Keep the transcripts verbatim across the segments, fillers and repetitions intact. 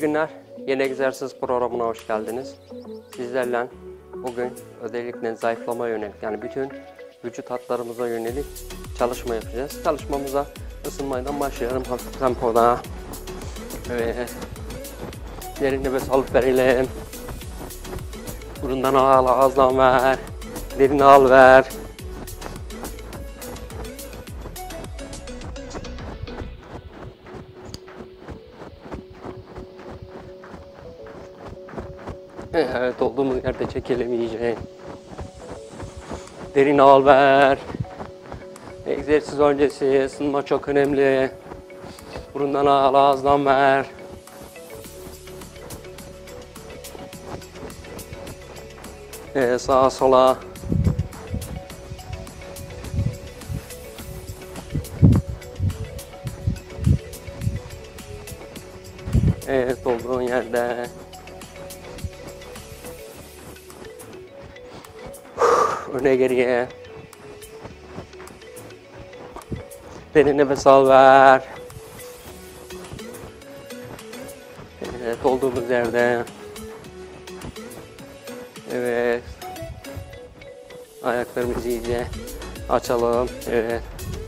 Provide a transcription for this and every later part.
günler. Yeni egzersiz programına hoş geldiniz. Sizlerle bugün özellikle zayıflama yönelik, yani bütün vücut hatlarımıza yönelik çalışma yapacağız. Çalışmamıza ısınmaydan başlayalım hafif tempoda. Evet. Derin nefes alıp verelim. Burundan al, ağızdan ver. Derin al, ver. Evet, olduğumuz yerde çekelim iyice. Derin al, ver. Egzersiz öncesi ısınma çok önemli. Burundan al, ağızdan ver. Evet, sağa sola. Evet, olduğun yerde. Öne geriye. Derin nefes al, ver. Evet, olduğumuz yerde. Evet. Ayaklarımızı iyice açalım. Evet.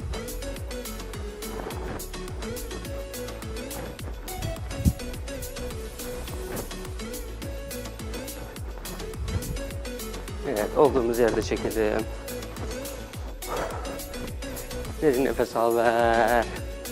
Evet, olduğumuz yerde çekelim. Derin nefes al, ver.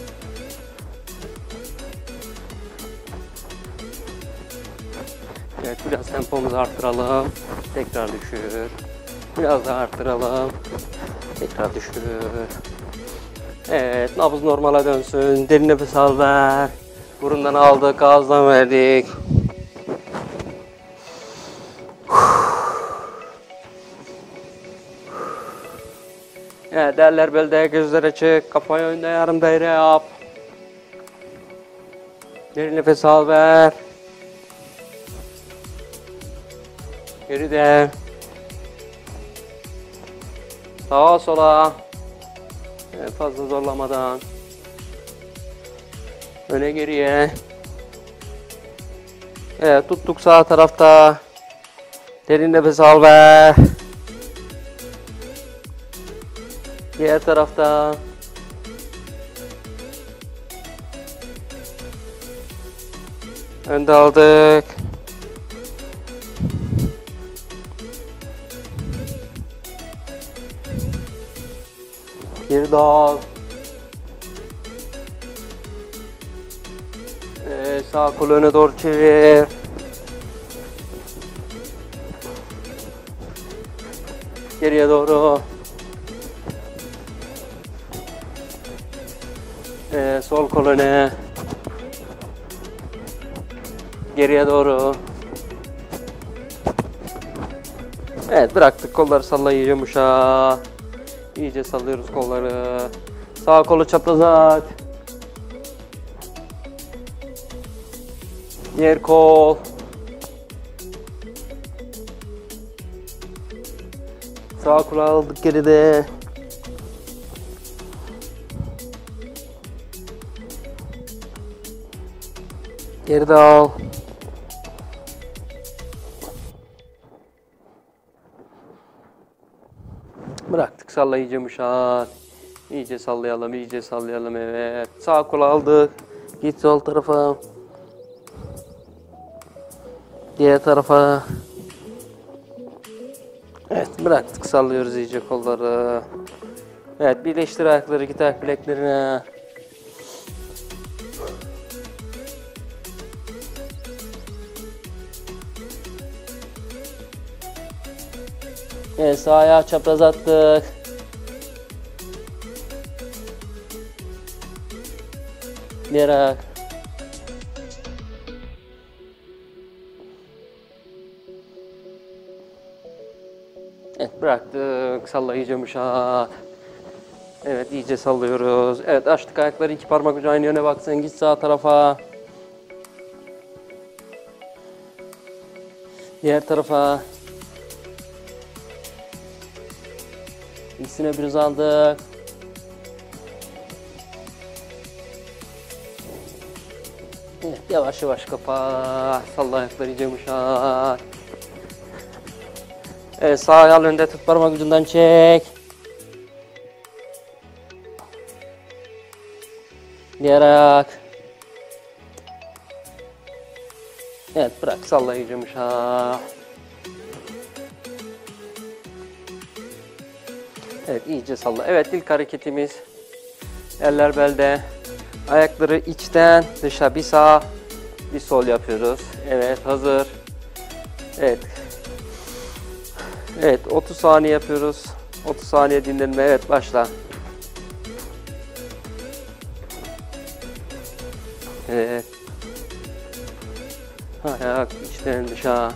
Evet, biraz tempomuzu arttıralım. Tekrar düşür. Biraz daha arttıralım. Tekrar düşür. Evet, nabız normale dönsün. Derin nefes al, ver. Burundan aldık, ağızdan verdik. Evet, derler belde, gözler açık, kafayı önde yarım daire yap. Derin nefes al, ver. Geride. Sağa sola. Evet, fazla zorlamadan. Öne geriye. Evet, tuttuk sağ tarafta. Derin nefes al, ver. Diğer tarafta. Önde aldık. Geri dal. Ee, sağ kolu öne doğru çevir. Geriye doğru. Ee, sol kol öne. Geriye doğru. Evet, bıraktık, kolları salla, iyice yumuşa. İyice sallıyoruz kolları. Sağ kolu çapraz at. Diğer kol. Sağ kolu aldık geride. Geride al. Bıraktık, salla, iyice yumuşat. İyice sallayalım, iyice sallayalım, evet. Sağ kolu aldık. Git sol tarafa. Diğer tarafa. Evet, bıraktık, sallıyoruz iyice kolları. Evet, birleştir ayakları, git ayak bileklerine. Evet, sağ ayağı çapraz attık. Diğer ayak. Evet, bıraktık. Salla, iyice yumuşat. Evet, iyice sallıyoruz. Evet, açtık ayakları, iki parmak ucu aynı yöne baksın. Git sağ tarafa. Diğer tarafa. İkisine bir uzandık. Evet, Yavaş yavaş kapa. Salla ayakları iyice yumuşat. Evet, sağ ayağın önde tut, parmak ucundan çek. Diğer ayak. Evet, bırak, salla iyice yumuşat. Evet, iyice salla. Evet, ilk hareketimiz eller belde. Ayakları içten dışa bir sağ bir sol yapıyoruz. Evet, hazır. Evet. Evet, otuz saniye yapıyoruz. otuz saniye dinlenme. Evet, başla. Evet. Ayak içten dışa.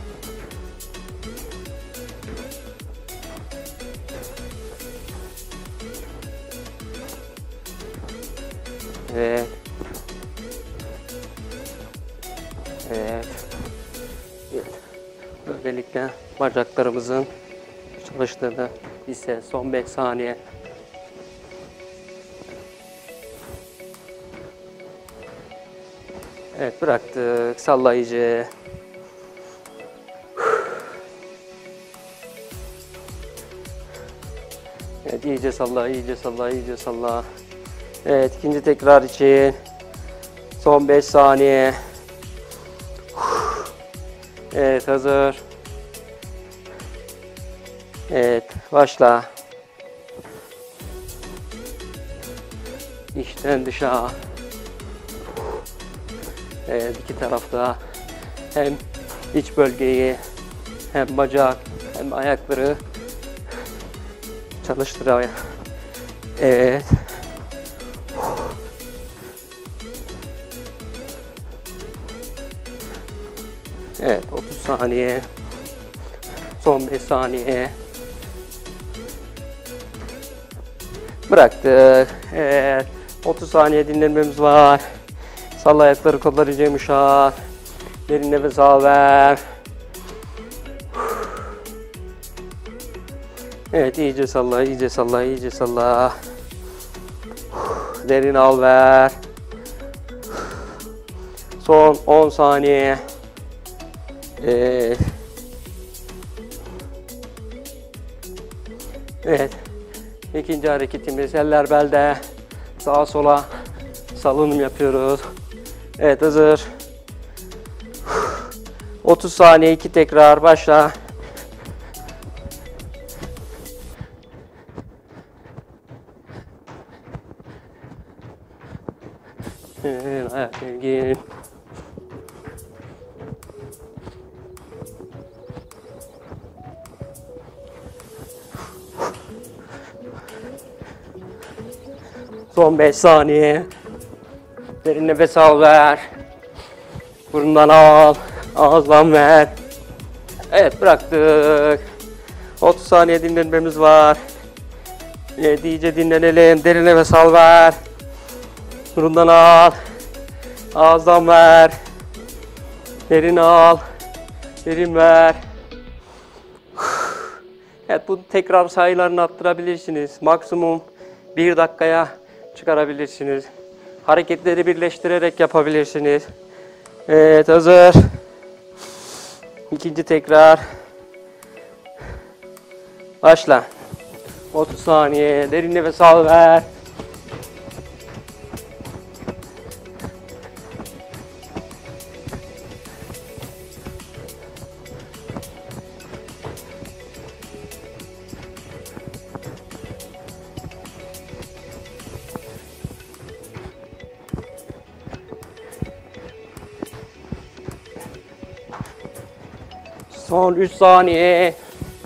Evet. Evet. Evet. Böylelikle bacaklarımızın çalıştığını ise son beş saniye. Evet, bıraktık. Salla iyice. Evet, iyice salla, iyice salla, iyice salla. Evet, ikinci tekrar için son beş saniye. Evet, hazır. Evet, başla. İçten dışa. Evet, iki tarafta hem iç bölgeyi hem bacak hem ayakları çalıştırıyor. Evet. Evet, otuz saniye. Son beş saniye. Bıraktık. Evet. otuz saniye dinlenmemiz var. Salla ayakları, kolları iyice yumuşat. Derin nefes al, ver. Evet, iyice salla, iyice salla, iyice salla. Derin al, ver. Son on saniye. Evet. Evet. İkinci hareketimiz eller belde. Sağa sola salınım yapıyoruz. Evet, hazır. otuz saniye, iki tekrar, başla. Evet, ayak gergin. Son beş saniye. Derin nefes al, ver. Burundan al. Ağızdan ver. Evet, bıraktık. otuz saniye dinlenmemiz var. Evet, iyice dinlenelim. Derin nefes al, ver. Burundan al. Ağızdan ver. Derin al. Derin ver. Evet, bu tekrar sayılarını arttırabilirsiniz. Maksimum bir dakikaya çıkarabilirsiniz. Hareketleri birleştirerek yapabilirsiniz. Evet, hazır. İkinci tekrar. Başla. otuz saniye. Derin nefes al, ver. Son üç saniye.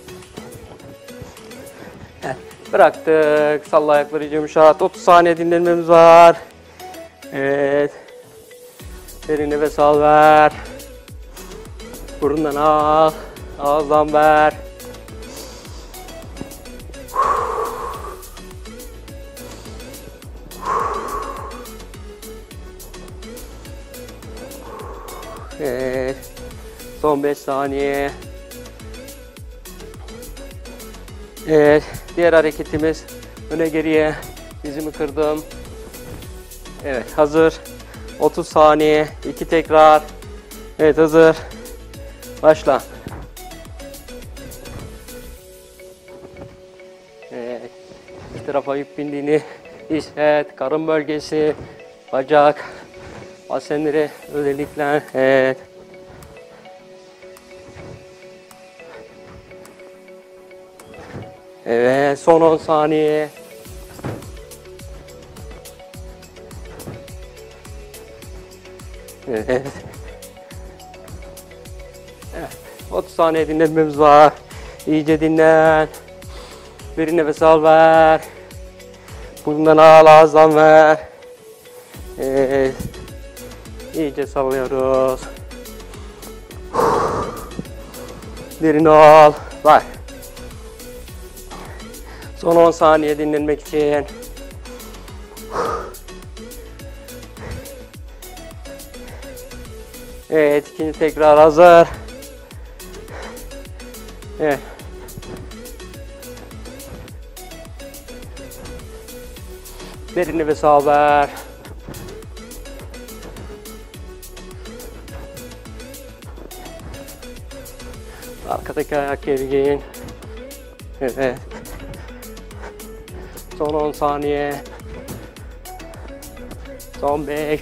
Evet, bıraktık. Salla ayakları iyice yumuşat. otuz saniye dinlenmemiz var. Evet. Derin nefes al, ver. Burundan al. Ağızdan ver. Evet. Son beş saniye. Evet. Diğer hareketimiz öne geriye. Dizimi kırdım. Evet. Hazır. otuz saniye. iki tekrar. Evet, hazır. Başla. Evet. Bir tarafa yük bindiğini hisset. Karın bölgesi, bacak, basenleri özellikle. Evet. Evet, son on saniye. Evet. Evet. otuz saniye dinlenmemiz var. İyice dinlen. Bir nefes al, ver. Burundan al, ağızdan ver. Evet. İyice sallıyoruz. Derin al, ver. Son on saniye dinlenmek için. Evet, ikinci tekrar hazır. Evet. Derin nefes al, ver. Arkadaki ayak gergin. Evet. Son on saniye. Son beş.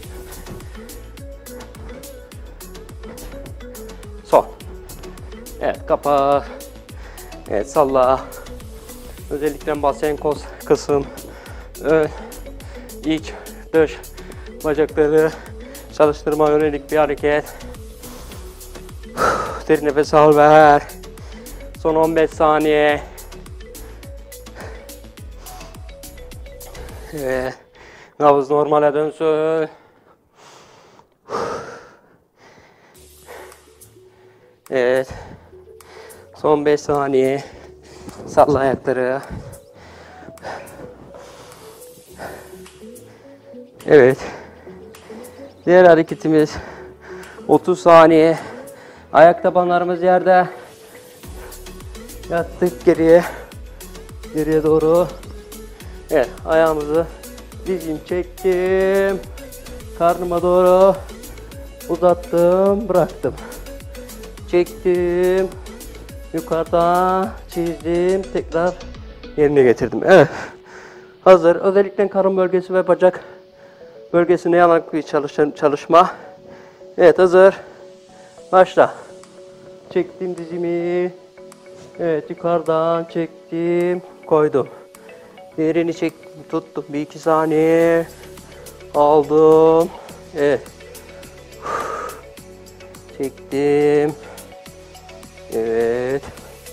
Son. Evet, kapa. Evet, salla. Özellikle basen kos kısım. Ön, iç, dış bacakları çalıştırma yönelik bir hareket. Derin nefes al, ver. Son on beş saniye. Evet. Nabız normale dönsün. Evet. Son beş saniye. Salla ayakları. Evet. Diğer hareketimiz otuz saniye. Ayak tabanlarımız yerde. Yattık geriye. Geriye doğru. Evet, ayağımızı dizim çektim. Karnıma doğru uzattım, bıraktım. Çektim. Yukarıdan çizdim. Tekrar yerine getirdim. Evet. Hazır. Özellikle karın bölgesi ve bacak bölgesine yanarak bir çalışma. Evet, hazır. Başla. Çektim dizimi. Evet, yukarıdan çektim. Koydum. Derini çek, tuttum. Bir iki saniye. Aldım. Evet. Çektim. Evet.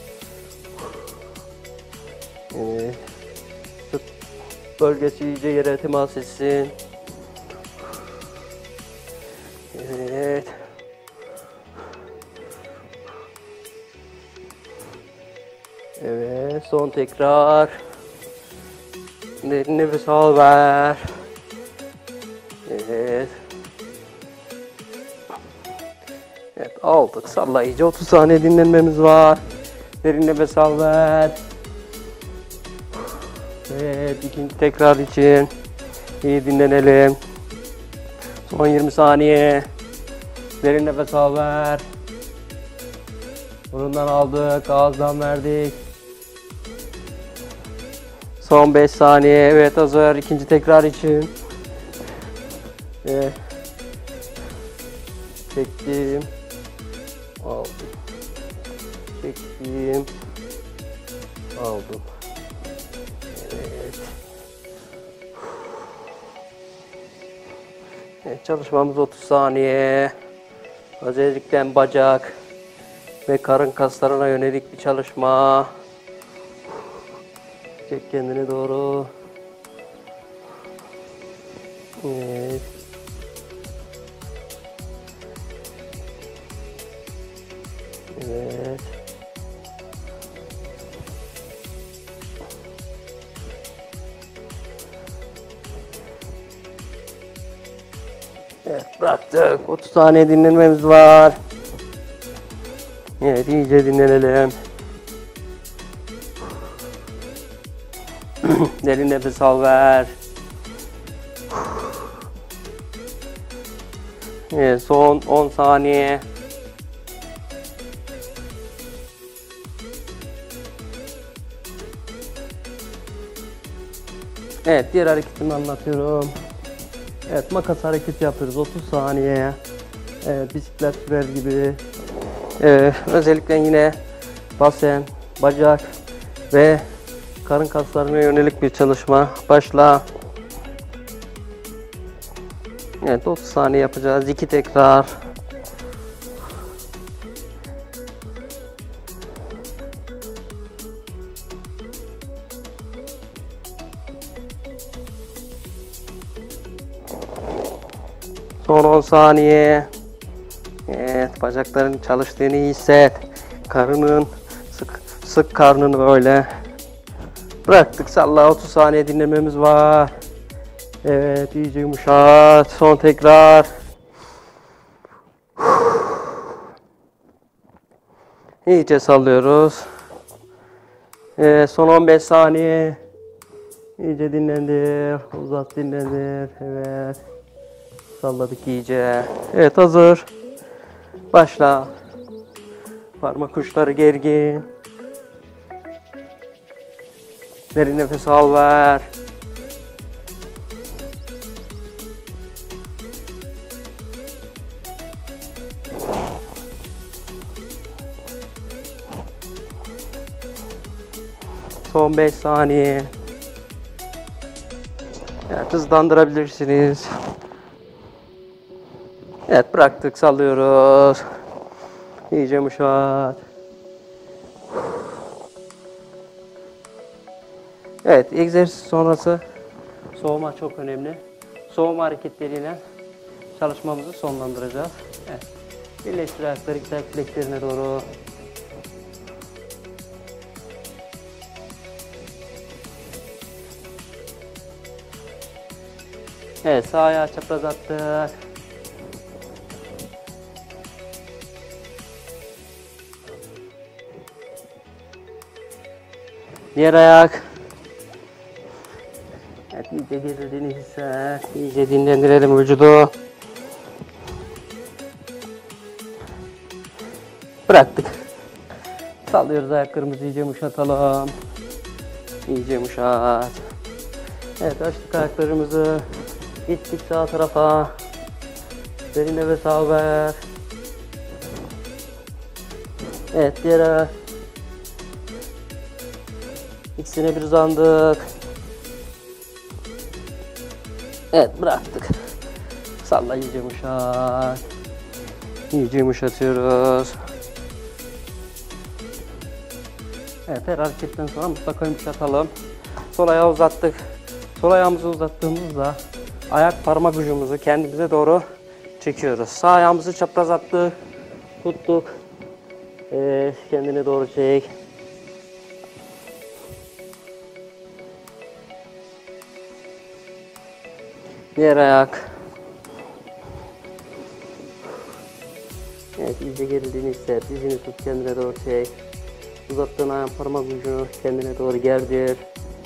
Evet. Tut. Bölgesi iyice yere temas etsin. Evet. Evet, son tekrar. Derin nefes al, ver. Evet. Evet, aldık. Salla iyice. otuz saniye dinlenmemiz var. Derin nefes al, ver. Evet, ikinci tekrar için. İyi dinlenelim. Son yirmi saniye. Derin nefes al, ver. Burundan aldık, ağızdan verdik. Son beş saniye. Evet, hazır. İkinci tekrar için. Evet. Çektim. Aldım. Çektim. Aldım. Evet. Evet, çalışmamız otuz saniye. Özellikle bacak ve karın kaslarına yönelik bir çalışma. Çek kendine doğru. Evet. Evet. Evet, bıraktık. otuz saniye dinlenmemiz var. Evet, iyice dinlenelim. Derin nefes al, ver. Evet, son on saniye. Evet, diğer hareketimi anlatıyorum. Evet, makas hareketi yapıyoruz otuz saniye. Evet, bisiklet sürer gibi. Ee, özellikle yine basen, bacak ve karın kaslarına yönelik bir çalışma. Başla. Evet, otuz saniye yapacağız. iki tekrar. Son on saniye. Evet, bacakların çalıştığını hisset. Karnının sık sık karnını böyle. Bıraktık, salla. otuz saniye dinlememiz var. Evet, iyice yumuşat. Son tekrar. İyice sallıyoruz. Evet, son on beş saniye. İyice dinlendir. Uzat, dinlendir. Evet. Salladık iyice. Evet, hazır. Başla. Parmak uçları gergin. Derin nefes al, ver. Son beş saniye. Evet, hızlandırabilirsiniz. Evet, bıraktık, sallıyoruz. İyice yumuşat. Evet, egzersiz sonrası soğuma çok önemli. Soğuma hareketleriyle çalışmamızı sonlandıracağız. Evet. Birleştir ayakları, güzel bileklerine doğru. Evet, sağ ayağı çapraz attık. Diğer ayak. Evet, iyice gerildiğini hisset. İyice dinlendirelim vücudu. Bıraktık. Sallıyoruz, ayaklarımızı iyice yumuşatalım. İyice yumuşat. Evet, açtık ayaklarımızı. Gittik sağ tarafa. Derin nefes al, ver. Evet, diğer ayak. İkisine bir uzandık. Evet, bıraktık. Salla, iyice yumuşat. İyice yumuşatıyoruz. Evet, her hareketten sonra mutlaka yumuşatalım. Sol ayağı uzattık. Sol ayağımızı uzattığımızda ayak parmak ucumuzu kendimize doğru çekiyoruz. Sağ ayağımızı çapraz attık. Tuttuk. Evet, kendine doğru çek. Diğer ayak. Evet, iyice gerildiğini hisset. Dizini tut, kendine doğru çek. Uzattığın ayağın parmak ucunu kendine doğru gerdir.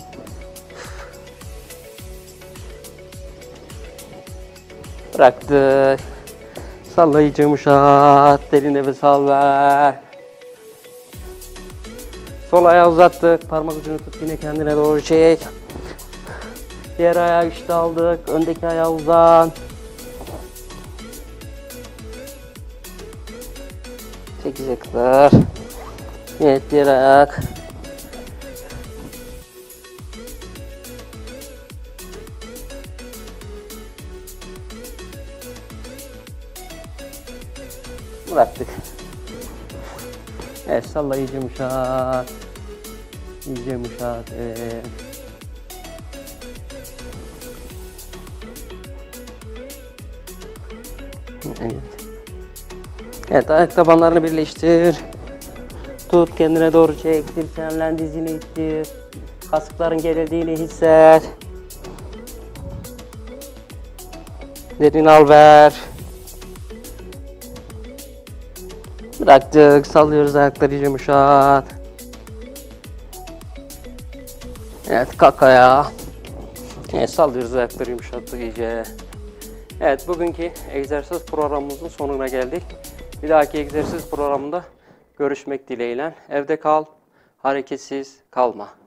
Bıraktık. Salla, iyice yumuşat. Derin nefes al, ver. Sol ayağı uzattık. Parmak ucunu tut, yine kendine doğru çek. Diğer ayağı işte aldık. Öndeki ayağı uzan. sekize kadar. Evet, diğer ayak. Bıraktık. Evet, salla, iyice yumuşat. İyice yumuşat. Evet. Evet. Evet, ayak tabanlarını birleştir. Tut, kendine doğru çek. Dirsenlen, dizini ittir. Kasıkların gerildiğini hisset. Derin al, ver. Bıraktık, sallıyoruz, ayakları iyice yumuşat. Evet, kalk ayağa. Evet, sallıyoruz, ayakları yumuşattık iyice. Evet, bugünkü egzersiz programımızın sonuna geldik. Bir dahaki egzersiz programında görüşmek dileğiyle. Evde kal, hareketsiz kalma.